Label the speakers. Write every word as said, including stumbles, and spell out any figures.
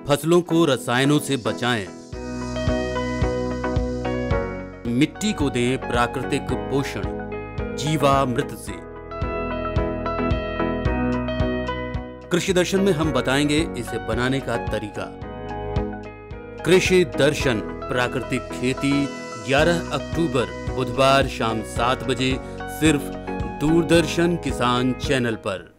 Speaker 1: फसलों को रसायनों से बचाएं, मिट्टी को दें प्राकृतिक पोषण जीवामृत से। कृषि दर्शन में हम बताएंगे इसे बनाने का तरीका। कृषि दर्शन प्राकृतिक खेती ग्यारह अक्टूबर बुधवार शाम सात बजे सिर्फ दूरदर्शन किसान चैनल पर।